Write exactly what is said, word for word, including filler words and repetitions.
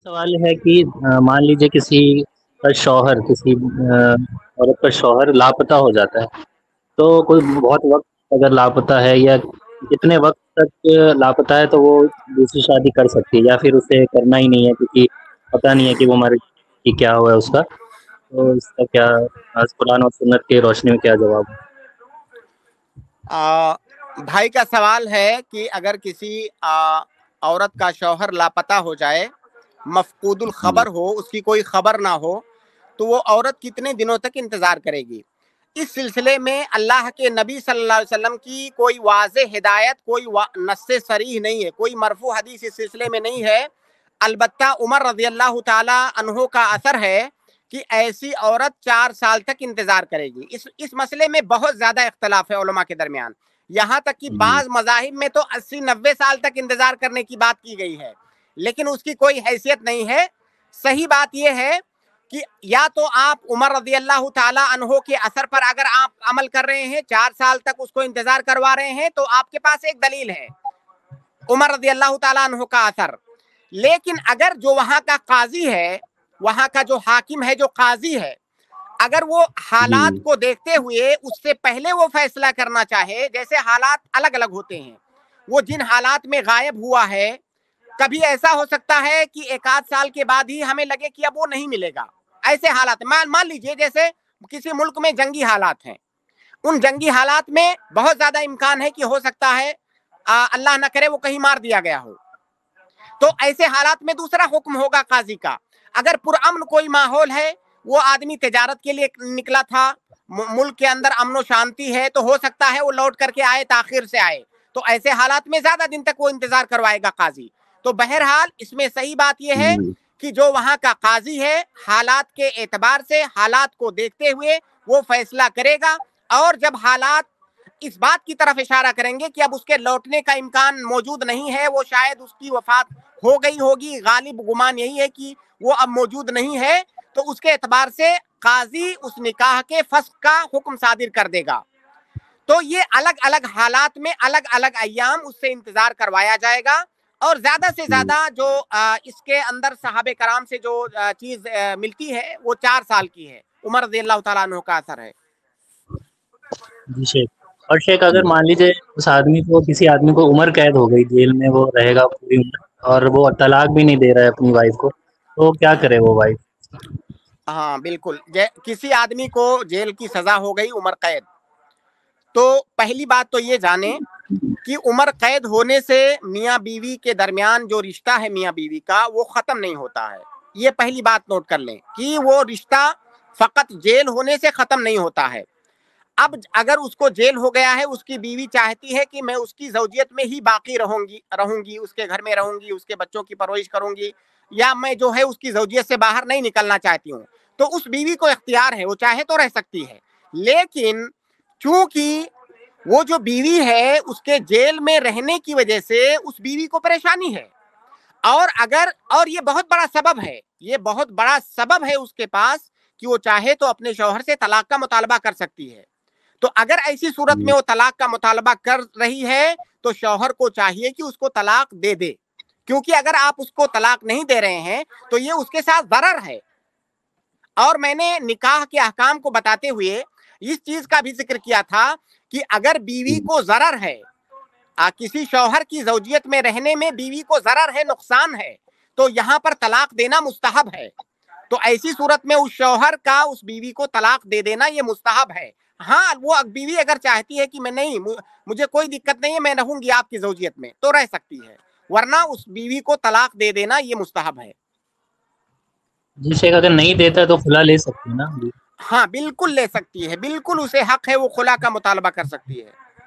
सवाल है कि अ, मान लीजिए किसी का शौहर किसी अ, औरत का शौहर लापता हो जाता है, तो कोई बहुत वक़्त अगर लापता है या कितने वक़्त तक लापता है तो वो दूसरी शादी कर सकती है या फिर उसे करना ही नहीं है क्योंकि पता नहीं है कि वो मर कि क्या हुआ है उसका? तो इसका क्या आज कुरान और सुन्नत की रोशनी में क्या जवाब है? आ, भाई का सवाल है कि अगर किसी आ, औरत का शौहर लापता हो जाए, मफकूदुल जी, खबर हो, उसकी कोई खबर ना हो, तो वो औरत कितने दिनों तक इंतजार करेगी। इस सिलसिले में अल्लाह के नबी सल्लल्लाहु अलैहि वसल्लम की कोई वाज़े हिदायत, कोई नस्से सरीह नहीं है, कोई मरफू हदीस इस सिलसिले में नहीं है। अलबत्ता उमर रज़ी अल्लाह ताला अन्हो का असर है कि ऐसी औरत चार साल तक इंतजार करेगी। इस इस मसले में बहुत ज्यादा इख्तलाफ है उलमा के दरमियान। यहाँ तक कि जी, बाज मजाहिब में तो अस्सी नब्बे साल तक इंतजार करने की बात की गई है, लेकिन उसकी कोई हैसियत नहीं है। सही बात यह है कि या तो आप उमर रज़ी अल्लाह ताला अन्हो के असर पर अगर आप अमल कर रहे हैं, चार साल तक उसको इंतजार करवा रहे हैं, तो आपके पास एक दलील है, उमर रज़ी अल्लाह ताला अन्हो का असर। लेकिन अगर जो वहां का काजी है, वहां का जो हाकिम है, जो काजी है, अगर वो जी, हालात को देखते हुए उससे पहले वो फैसला करना चाहे, जैसे हालात अलग अलग होते हैं, वो जिन हालात में गायब हुआ है, कभी ऐसा हो सकता है कि एक आध साल के बाद ही हमें लगे कि अब वो नहीं मिलेगा। ऐसे हालात मान मान लीजिए जैसे किसी मुल्क में जंगी हालात हैं, उन जंगी हालात में बहुत ज्यादा इम्कान है कि हो सकता है आ, अल्लाह न करे वो कहीं मार दिया गया हो, तो ऐसे हालात में दूसरा हुक्म होगा काजी का। अगर पुरअमन कोई माहौल है, वो आदमी तिजारत के लिए निकला था, मुल्क के अंदर अमन शांति है, तो हो सकता है वो लौट करके आए, ताखिर से आए, तो ऐसे हालात में ज्यादा दिन तक वो इंतजार करवाएगा काजी। तो बहरहाल इसमें सही बात यह है जी, कि जो वहां का काजी है, हालात के एतबार से, हालात को देखते हुए वो फैसला करेगा। और जब हालात इस बात की तरफ इशारा करेंगे कि अब उसके लौटने का इम्कान मौजूद नहीं है, वो शायद उसकी वफात हो गई होगी, गालिब गुमान यही है कि वो अब मौजूद नहीं है, तो उसके एतबार से काजी उस निकाह के फस्ख का हुक्म सादिर कर देगा। तो ये अलग अलग हालात में अलग अलग अय्याम उससे इंतजार करवाया जाएगा। और ज्यादा से जी, ज्यादा जो आ, इसके अंदर सहाबे कराम से जो आ, चीज आ, मिलती है वो चार साल की है, उमर रज़ी अल्लाह तआला अन्हु का असर है। जी शेख। और शेख अगर मान लीजिए उस आदमी को किसी आदमी को उम्र कैद हो गई, जेल में वो रहेगा पूरी उम्र और वो तलाक भी नहीं दे रहा है अपनी वाइफ को, तो क्या करे वो वाइफ? हाँ बिल्कुल, किसी आदमी को जेल की सजा हो गई, उम्र कैद, तो पहली बात तो ये जाने कि उम्र कैद होने से मियाँ बीवी के दरमियान जो रिश्ता है मियाँ बीवी का, वो खत्म नहीं होता है। ये पहली बात नोट कर लें कि वो रिश्ता फकत जेल होने से खत्म नहीं होता है। अब अगर उसको जेल हो गया है, उसकी बीवी चाहती है कि मैं उसकी जौजियत में ही बाकी रहूंगी रहूंगी उसके घर में रहूंगी, उसके बच्चों की परवरिश करूंगी, या मैं जो है उसकी जौजियत से बाहर नहीं निकलना चाहती हूँ, तो उस बीवी को इख्तियार है, वो चाहे तो रह सकती है। लेकिन चूंकि वो जो बीवी है, उसके जेल में रहने की वजह से उस बीवी को परेशानी है, और अगर और ये बहुत बड़ा सबब है, ये बहुत बड़ा सबब है उसके पास कि वो चाहे तो अपने शौहर से तलाक का मुतालबा कर सकती है। तो अगर ऐसी सूरत में जी, वो तलाक का मुतालबा कर रही है, तो शौहर को चाहिए कि उसको तलाक दे दे, क्योंकि अगर आप उसको तलाक नहीं दे रहे हैं तो ये उसके साथ दरर है। और मैंने निकाह के अहकाम को बताते हुए इस चीज का भी जिक्र किया था कि अगर बीवी जी, को जरर है, आ, किसी शौहर की जौजियत में रहने में बीवी को जरर है, नुकसान है, तो यहाँ पर तलाक देना मुस्तहब है। तो ऐसी सूरत में उस शौहर का उस बीवी को तलाक दे देना ये मुस्तहब है। हाँ, वो बीवी अगर चाहती है कि मैं नहीं, मुझे कोई दिक्कत नहीं है, मैं रहूंगी आपकी जौजियत में, तो रह सकती है, वरना उस बीवी को तलाक दे देना ये मुस्तहब है। जी शेख, अगर नहीं देता है तो खुला ले सकते हैं ना? हाँ बिल्कुल ले सकती है, बिल्कुल उसे हक है, वो खुला का मुतालबा कर सकती है।